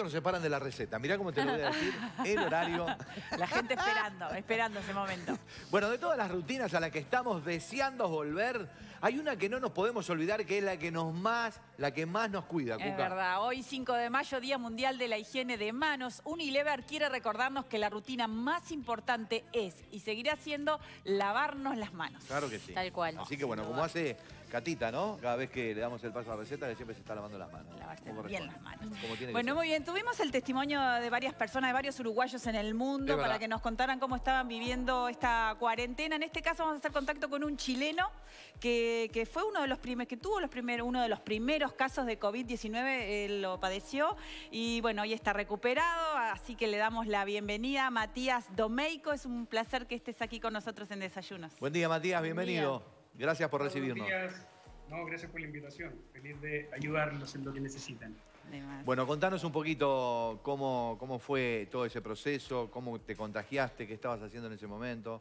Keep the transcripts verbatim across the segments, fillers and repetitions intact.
nos separan de la receta. Mirá cómo te lo voy a decir, el horario. La gente esperando, esperando ese momento. Bueno, de todas las rutinas a las que estamos deseando volver, hay una que no nos podemos olvidar, que es la que nos más, la que más nos cuida, Cuca. Es verdad. Hoy, cinco de mayo, Día Mundial de la Higiene de Manos. Unilever quiere recordarnos que la rutina más importante es y seguirá siendo lavarnos las manos. Claro que sí. Tal cual. Así que bueno, como hace Catita, ¿no? Cada vez que le damos el paso a la receta, que siempre se está lavando las manos. Lavarse bien las manos. Como tiene que Bueno, ser. muy bien. Tuvimos el testimonio de varias personas, de varios uruguayos en el mundo, Es para verdad. que nos contaran cómo estaban viviendo esta cuarentena. En este caso vamos a hacer contacto con un chileno que, que fue uno de los primeros, que tuvo los primeros, uno de los primeros casos de COVID diecinueve, eh, lo padeció. Y bueno, hoy está recuperado, así que le damos la bienvenida a Matías Domeico. Es un placer que estés aquí con nosotros en Desayunos. Buen día, Matías, bienvenido. Gracias por Buenos recibirnos. días. No, gracias por la invitación. Feliz de ayudarlos en lo que necesitan. Bueno, contanos un poquito cómo, cómo fue todo ese proceso, cómo te contagiaste, qué estabas haciendo en ese momento.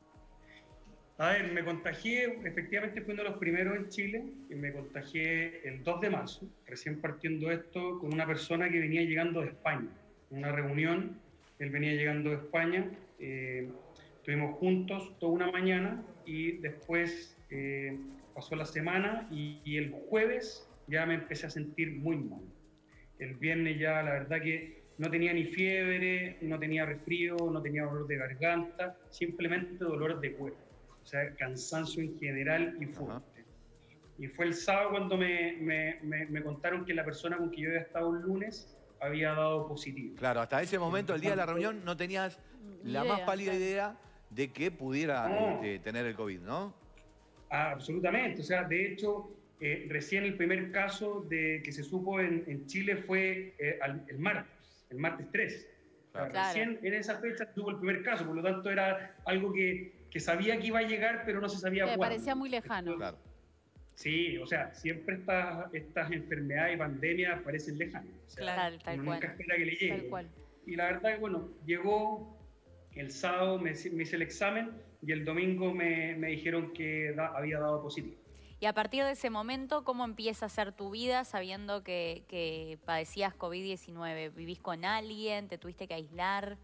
A ver, me contagié, efectivamente fui uno de los primeros en Chile, y me contagié el dos de marzo, recién partiendo esto, con una persona que venía llegando de España. En una reunión, él venía llegando de España, eh, estuvimos juntos toda una mañana y después eh, pasó la semana y, y el jueves ya me empecé a sentir muy mal. El viernes ya la verdad que no tenía ni fiebre, no tenía resfrío, no tenía dolor de garganta, simplemente dolor de cuerpo. O sea, cansancio en general y fuerte. Ajá. Y fue el sábado cuando me, me, me, me contaron que la persona con que yo había estado el lunes había dado positivo. Claro, hasta ese momento, el día de la reunión, no tenías la idea, más pálida claro. idea de que pudiera No. este, tener el COVID, ¿no? Ah, absolutamente. O sea, de hecho, eh, recién el primer caso de, que se supo en, en Chile fue eh, al, el martes, el martes tres. Claro. Claro. Recién en esa fecha tuvo el primer caso, por lo tanto era algo que, que sabía que iba a llegar, pero no se sabía Me cuándo. parecía muy lejano. Claro. Sí, o sea, siempre estas, estas enfermedades y pandemias parecen lejanas. O sea, Claro, tal uno cual. nunca espera que le llegue. Tal cual. Y la verdad que, bueno, llegó el sábado, me, me hice el examen y el domingo me, me dijeron que da, había dado positivo. Y a partir de ese momento, ¿cómo empieza a ser tu vida sabiendo que, que padecías COVID diecinueve? ¿Vivís con alguien? ¿Te tuviste que aislar?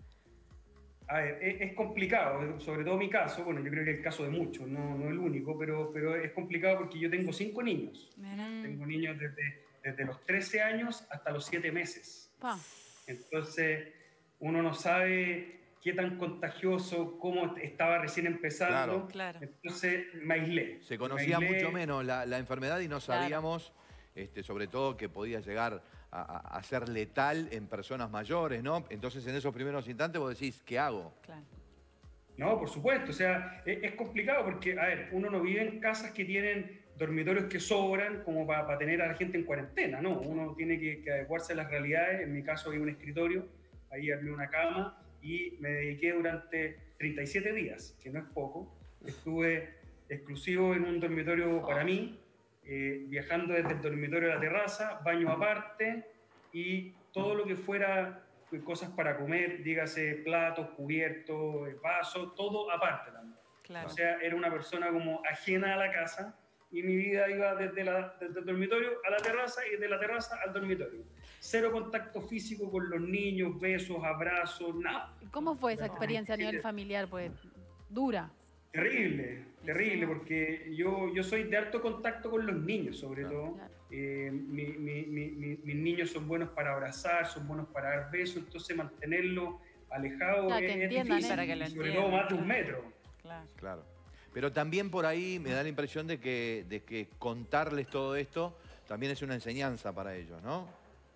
A ver, es, es complicado, sobre todo mi caso, bueno, yo creo que es el caso de muchos, no, no el único, pero, pero es complicado porque yo tengo cinco niños. Mm. Tengo niños desde, desde los trece años hasta los siete meses. Pa. Entonces, uno no sabe qué tan contagioso, cómo estaba recién empezando. Claro. Claro. Entonces, me aislé. Se conocía Me aislé. mucho menos la, la enfermedad y no sabíamos, este, sobre todo, que podía llegar a, a- a ser letal en personas mayores, ¿no? Entonces, en esos primeros instantes vos decís, ¿qué hago? Claro. No, por supuesto, o sea, es, es complicado porque, a ver, uno no vive en casas que tienen dormitorios que sobran como para pa tener a la gente en cuarentena, ¿no? Uno tiene que, que adecuarse a las realidades. En mi caso había un escritorio, ahí armé una cama y me dediqué durante treinta y siete días, que no es poco. Estuve exclusivo en un dormitorio para mí, eh, viajando desde el dormitorio a la terraza, baño aparte y todo lo que fuera cosas para comer, dígase platos, cubiertos, vasos, todo aparte también. Claro. O sea, era una persona como ajena a la casa y mi vida iba desde, la, desde el dormitorio a la terraza y de la terraza al dormitorio. Cero contacto físico con los niños, besos, abrazos, nada. ¿Cómo fue esa experiencia a nivel familiar? Pues dura. Terrible, terrible, porque yo, yo soy de alto contacto con los niños, sobre todo. Claro. Eh, mi- mi- mi- mi- mis niños son buenos para abrazar, son buenos para dar besos, entonces mantenerlo alejado Claro, es, que es entiendan, difícil, ¿eh? Para que lo y sobre entiendan, todo más de un claro. metro. Claro. Claro. Pero también por ahí me da la impresión de que, de que contarles todo esto también es una enseñanza para ellos, ¿no?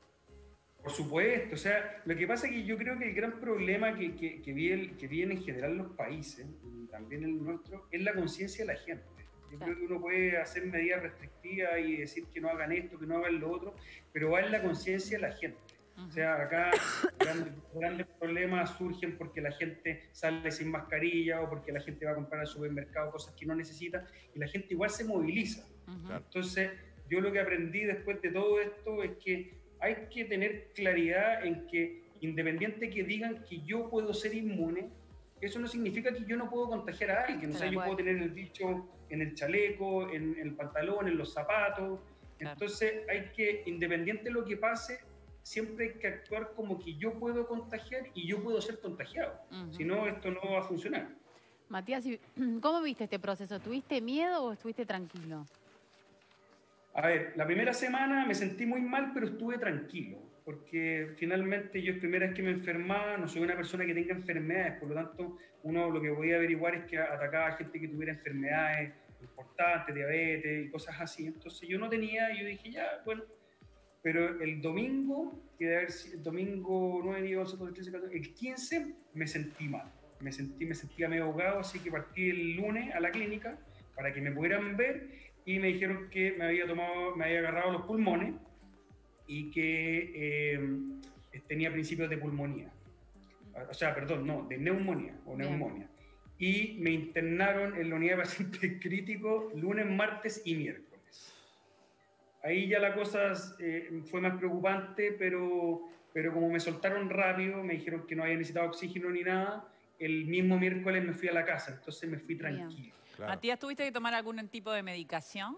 Por supuesto, o sea, lo que pasa es que yo creo que el gran problema que, que, que, vi- que viene en general los países, y también el nuestro, es la conciencia de la gente. Yo Claro. creo que uno puede hacer medidas restrictivas y decir que no hagan esto, que no hagan lo otro, pero va en la conciencia de la gente. O sea, acá grandes, grandes problemas surgen porque la gente sale sin mascarilla o porque la gente va a comprar al supermercado cosas que no necesita y la gente igual se moviliza. Claro. Entonces, yo lo que aprendí después de todo esto es que hay que tener claridad en que, independiente que digan que yo puedo ser inmune, eso no significa que yo no puedo contagiar a alguien. O sea, yo puedo tener el bicho en el chaleco, en el pantalón, en los zapatos. Claro. Entonces, hay que, independiente de lo que pase, siempre hay que actuar como que yo puedo contagiar y yo puedo ser contagiado. Uh-huh. Si no, esto no va a funcionar. Matías, ¿cómo viste este proceso? ¿Tuviste miedo o estuviste tranquilo? A ver, la primera semana me sentí muy mal, pero estuve tranquilo, porque finalmente yo es primera vez que me enfermaba, no soy una persona que tenga enfermedades, por lo tanto, uno lo que podía averiguar es que atacaba a gente que tuviera enfermedades importantes, diabetes y cosas así. Entonces yo no tenía, y yo dije, ya, bueno, pero el domingo, que debe haber sido el domingo nueve, diez, once, doce, trece, catorce, el quince me sentí mal, me sentí, me sentía medio ahogado, así que partí el lunes a la clínica para que me pudieran ver, y me dijeron que me había tomado, me había agarrado los pulmones y que eh, tenía principios de pulmonía. O sea, perdón, no, de neumonía o Bien. neumonía. Y me internaron en la unidad de pacientes críticos lunes, martes y miércoles. Ahí ya la cosa eh, fue más preocupante, pero, pero como me soltaron rápido, me dijeron que no había necesitado oxígeno ni nada, el mismo miércoles me fui a la casa, entonces me fui tranquilo. Claro. Matías, ¿tuviste que tomar algún tipo de medicación?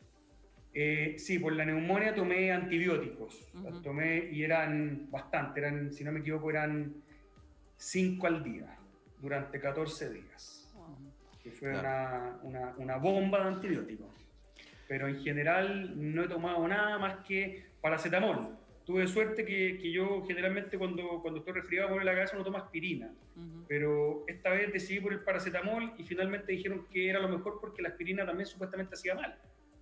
Eh, sí, por la neumonía tomé antibióticos. Uh-huh. Tomé y eran bastante, eran, si no me equivoco, eran cinco al día, durante catorce días. Wow. Que fue claro. una, una, una bomba de antibióticos. Pero en general no he tomado nada más que paracetamol. Tuve suerte que, que yo generalmente cuando, cuando estoy resfriado por la cabeza no tomo aspirina. Uh-huh. Pero esta vez decidí por el paracetamol y finalmente dijeron que era lo mejor porque la aspirina también supuestamente hacía mal.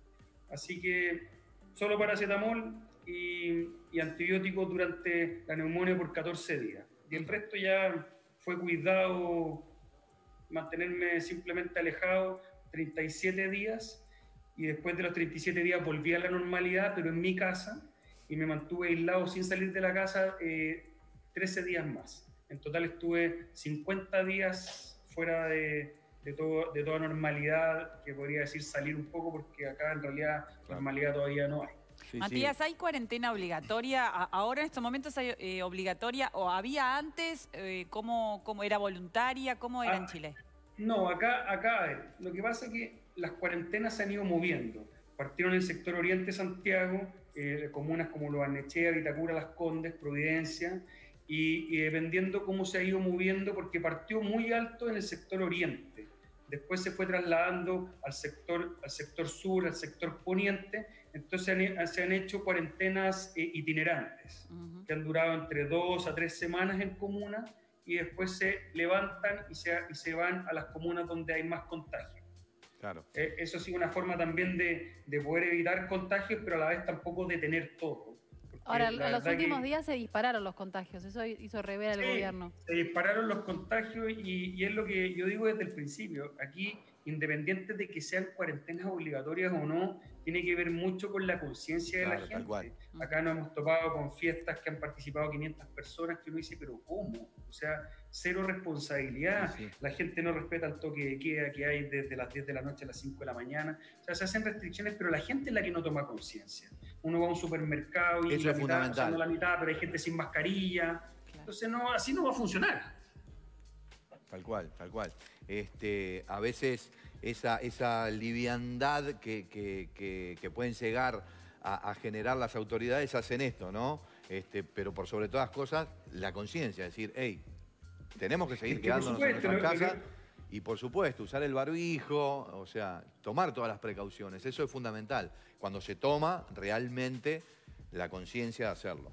Así que solo paracetamol y, y antibióticos durante la neumonía por catorce días. Y el resto ya fue cuidado, mantenerme simplemente alejado treinta y siete días, y después de los treinta y siete días volví a la normalidad, pero en mi casa, y me mantuve aislado sin salir de la casa eh, trece días más. En total estuve cincuenta días fuera de, de, todo, de toda normalidad, que podría decir salir un poco, porque acá en realidad claro. normalidad todavía no hay. Sí, Matías, sí. ¿hay cuarentena obligatoria? ¿Ahora en estos momentos hay eh, obligatoria o había antes? Eh, ¿cómo, ¿Cómo era voluntaria? ¿Cómo era ah, en Chile? No, acá, acá a ver, lo que pasa es que las cuarentenas se han ido moviendo. Partieron en el sector oriente Santiago, eh, comunas como Lo Barnechea, Vitacura, Las Condes, Providencia, y, y dependiendo cómo se ha ido moviendo, porque partió muy alto en el sector oriente, después se fue trasladando al sector, al sector sur, al sector poniente, entonces se han, se han hecho cuarentenas eh, itinerantes, uh-huh. que han durado entre dos a tres semanas en comunas, y después se levantan y se, y se van a las comunas donde hay más contagios. Claro. Eh, eso sí, una forma también de, de poder evitar contagios, pero a la vez tampoco detener todo. Ahora, en los últimos días se dispararon los contagios, eso hizo rever al sí, gobierno. Se dispararon los contagios y, y es lo que yo digo desde el principio. Aquí, independiente de que sean cuarentenas obligatorias o no, tiene que ver mucho con la conciencia claro, de la gente. Acá nos hemos topado con fiestas que han participado quinientas personas, que uno dice, pero ¿cómo? O sea, cero responsabilidad. Sí, sí. La gente no respeta el toque de queda que hay desde las diez de la noche a las cinco de la mañana. O sea, se hacen restricciones, pero la gente es la que no toma conciencia. Uno va a un supermercado y eso la es mitad, fundamental. O sea, no la mitad, pero hay gente sin mascarilla. Claro. Entonces, no, así no va a funcionar. Tal cual, tal cual. Este, a veces esa, esa liviandad que, que, que, que pueden llegar a, a generar las autoridades hacen esto, ¿no? Este, pero por sobre todas las cosas, la conciencia, decir, hey, tenemos que seguir es que quedándonos en nuestras casas y por supuesto usar el barbijo, o sea, tomar todas las precauciones, eso es fundamental. Cuando se toma realmente la conciencia de hacerlo.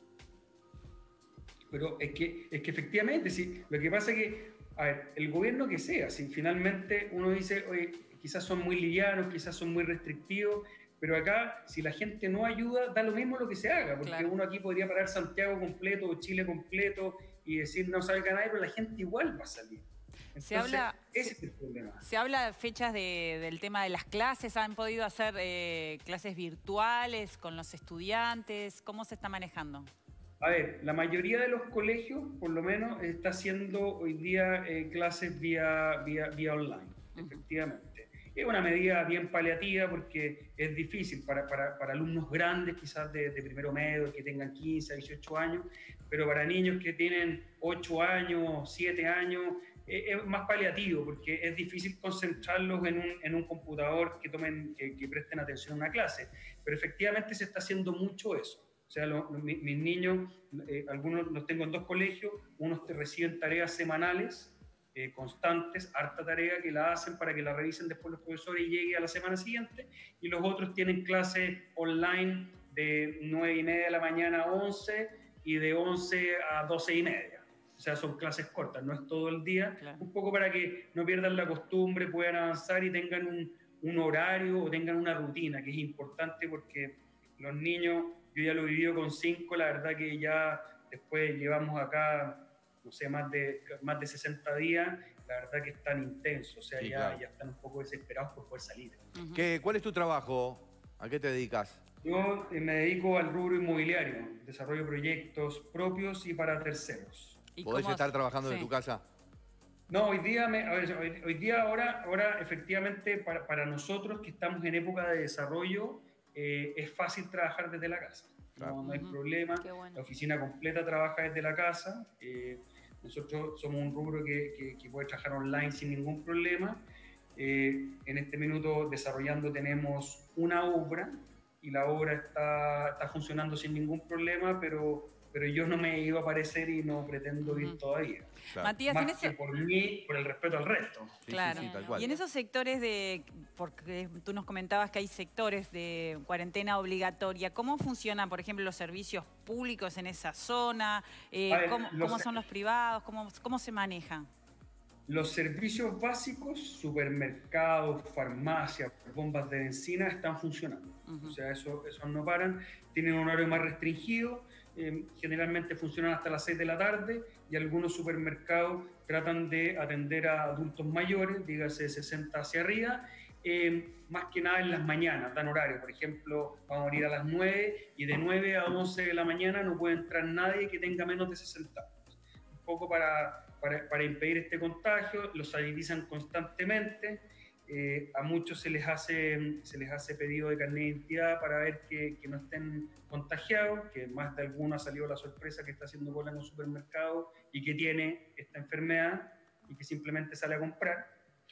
Pero es que, es que efectivamente, sí, lo que pasa es que, a ver, el gobierno que sea, si finalmente uno dice, oye, quizás son muy livianos, quizás son muy restrictivos, pero acá, si la gente no ayuda, da lo mismo lo que se haga, porque claro. uno aquí podría parar Santiago completo o Chile completo y decir no salga nadie, pero la gente igual va a salir. Entonces, se habla, ese se, es el problema. Se habla de fechas de, del tema de las clases, ¿han podido hacer eh, clases virtuales con los estudiantes? ¿Cómo se está manejando? A ver, la mayoría de los colegios, por lo menos, está haciendo hoy día eh, clases vía, vía, vía online, uh-huh. efectivamente. Es una medida bien paliativa porque es difícil para, para, para alumnos grandes, quizás de, de primero medio, que tengan quince, dieciocho años, pero para niños que tienen ocho años, siete años, eh, es más paliativo porque es difícil concentrarlos en un, en un computador que, tomen, que, que presten atención a una clase. Pero efectivamente se está haciendo mucho eso. sea, lo, lo, mi, mis niños, eh, algunos los tengo en dos colegios, unos te reciben tareas semanales, eh, constantes, harta tarea que la hacen para que la revisen después los profesores y llegue a la semana siguiente, y los otros tienen clases online de nueve y media de la mañana a once y de once a doce y media. O sea, son clases cortas, no es todo el día, claro. Un poco para que no pierdan la costumbre, puedan avanzar y tengan un, un horario o tengan una rutina, que es importante porque los niños, yo ya lo he vivido con cinco, la verdad que ya después llevamos acá, no sé, más de, más de sesenta días, la verdad que es tan intenso, o sea, sí, ya, claro. ya están un poco desesperados por poder salir. Uh-huh. ¿Qué, ¿Cuál es tu trabajo? ¿A qué te dedicas? Yo eh, me dedico al rubro inmobiliario, desarrollo de proyectos propios y para terceros. ¿Podés estar trabajando sí. de tu casa? No, hoy día, me, a ver, hoy, hoy día ahora, ahora efectivamente para, para nosotros que estamos en época de desarrollo, eh, es fácil trabajar desde la casa. Claro. No, no hay uh-huh. problema, bueno. La oficina completa trabaja desde la casa. Eh, nosotros somos un rubro que, que, que puede trabajar online sin ningún problema. Eh, en este minuto desarrollando tenemos una obra y la obra está, está funcionando sin ningún problema, pero, pero yo no me iba a aparecer y no pretendo ir uh-huh. todavía. Claro. Matías, Más en que eso... por mí, por el respeto al resto. Sí, claro. Sí, sí, tal cual. Y en esos sectores de, porque tú nos comentabas que hay sectores de cuarentena obligatoria, ¿cómo funcionan, por ejemplo, los servicios públicos en esa zona? Eh, ver, ¿cómo, los, ¿Cómo son los privados? ¿Cómo, cómo se manejan? Los servicios básicos, supermercados, farmacias, bombas de benzina, están funcionando. Uh-huh. O sea, eso, eso no paran. Tienen un horario más restringido. Eh, generalmente funcionan hasta las seis de la tarde y algunos supermercados tratan de atender a adultos mayores, dígase sesenta hacia arriba, eh, más que nada en las mañanas, dan horario. Por ejemplo, vamos a ir a las nueve y de nueve a once de la mañana no puede entrar nadie que tenga menos de sesenta años. Un poco para, para, para impedir este contagio, los sanitizan constantemente. Eh, a muchos se les hace se les hace pedido de carnet de identidad para ver que, que no estén contagiados, que más de alguno ha salido la sorpresa que está haciendo cola en un supermercado y que tiene esta enfermedad y que simplemente sale a comprar.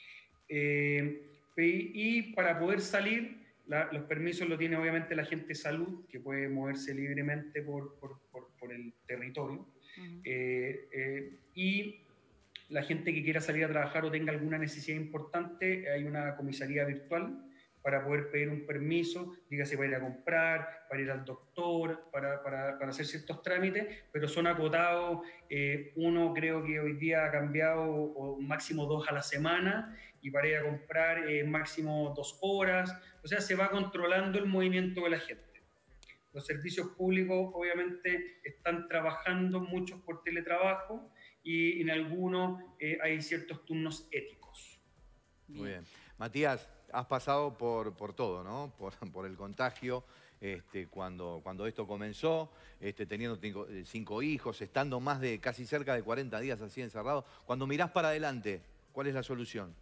Eh, y, y para poder salir, la, los permisos lo tiene obviamente la gente de salud, que puede moverse libremente por, por, por, por el territorio. Uh-huh. eh, eh, y la gente que quiera salir a trabajar o tenga alguna necesidad importante, hay una comisaría virtual para poder pedir un permiso, dígase para ir a comprar, para ir al doctor, para, para, para hacer ciertos trámites, pero son acotados. Eh, uno creo que hoy día ha cambiado o máximo dos a la semana, y para ir a comprar eh, máximo dos horas. O sea, se va controlando el movimiento de la gente. Los servicios públicos obviamente están trabajando muchos por teletrabajo, y en algunos eh, hay ciertos turnos éticos. Muy bien. Matías, has pasado por, por todo, ¿no? Por, por el contagio, este, cuando, cuando esto comenzó, este, teniendo cinco, cinco hijos, estando más de casi cerca de cuarenta días así encerrado. Cuando mirás para adelante, ¿cuál es la solución?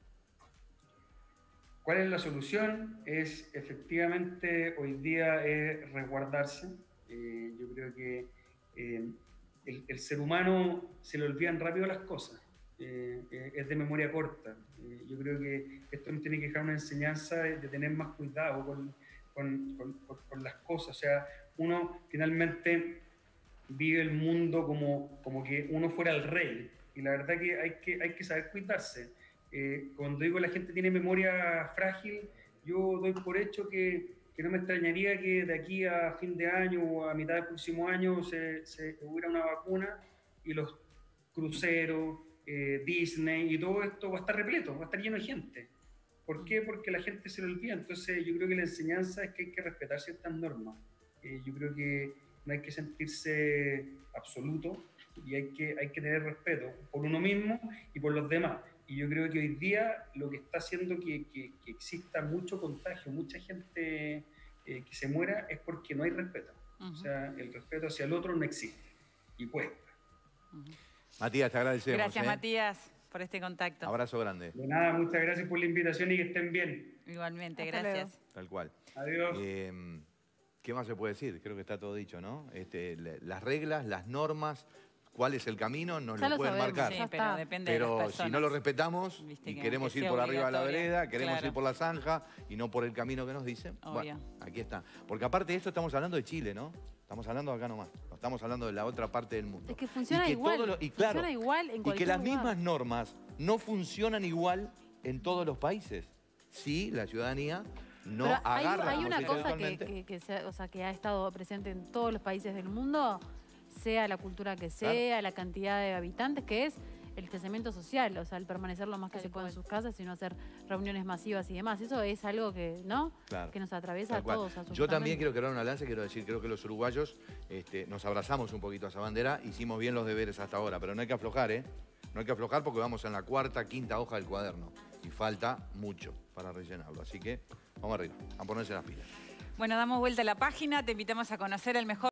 ¿Cuál es la solución? Es efectivamente hoy día es resguardarse. Eh, yo creo que eh, El, el ser humano se le olvidan rápido las cosas, eh, eh, es de memoria corta. Eh, yo creo que esto nos tiene que dejar una enseñanza de, de tener más cuidado con, con, con, con las cosas. O sea, uno finalmente vive el mundo como, como que uno fuera el rey, y la verdad que hay que, hay que saber cuidarse. Eh, cuando digo la gente tiene memoria frágil, yo doy por hecho que que no me extrañaría que de aquí a fin de año o a mitad del próximo año se, se hubiera una vacuna y los cruceros, eh, Disney y todo esto va a estar repleto, va a estar lleno de gente. ¿Por qué? Porque la gente se lo olvida. Entonces yo creo que la enseñanza es que hay que respetar ciertas normas. Eh, yo creo que no hay que sentirse absoluto y hay que, hay que tener respeto por uno mismo y por los demás. Y yo creo que hoy día lo que está haciendo que, que, que exista mucho contagio, mucha gente eh, que se muera, es porque no hay respeto. Uh-huh. O sea, el respeto hacia el otro no existe y cuesta. Uh-huh. Matías, te agradecemos. Gracias, ¿eh? Matías, por este contacto. Abrazo grande. De nada, muchas gracias por la invitación y que estén bien. Igualmente, Hasta gracias. luego. Tal cual. Adiós. Eh, ¿Qué más se puede decir? Creo que está todo dicho, ¿no? Este, las reglas, las normas, cuál es el camino, nos ya lo lo pueden sabemos, marcar. Sí, pero depende de las Pero personas. si no lo respetamos Viste y que- queremos que ir sea por arriba de la obligatoria, vereda, queremos claro. ir por la zanja y no por el camino que nos dicen, Obvio. bueno, aquí está. Porque aparte de esto estamos hablando de Chile, ¿no? Estamos hablando de acá nomás. No estamos hablando de la otra parte del mundo. Es que funciona y que igual. todo lo- y claro, funciona igual en y que cualquier las lugar. mismas normas no funcionan igual en todos los países. Sí, la ciudadanía no Pero hay, agarra, hay como una se dice cosa que, actualmente. que- que se- o sea, que ha estado presente en todos los países del mundo, sea la cultura que sea, la cantidad de habitantes, que es el distanciamiento social, o sea, el permanecer lo más que Tal se pueda en cual. sus casas y no hacer reuniones masivas y demás. Eso es algo que, ¿no? Claro. Que nos atraviesa Tal a cual. todos. Yo absolutamente. también quiero quebrar una lanza, quiero decir, creo que los uruguayos este, nos abrazamos un poquito a esa bandera, hicimos bien los deberes hasta ahora, pero no hay que aflojar, ¿eh? No hay que aflojar porque vamos en la cuarta, quinta hoja del cuaderno y falta mucho para rellenarlo. Así que vamos arriba, a ponerse las pilas. Bueno, damos vuelta a la página, te invitamos a conocer el mejor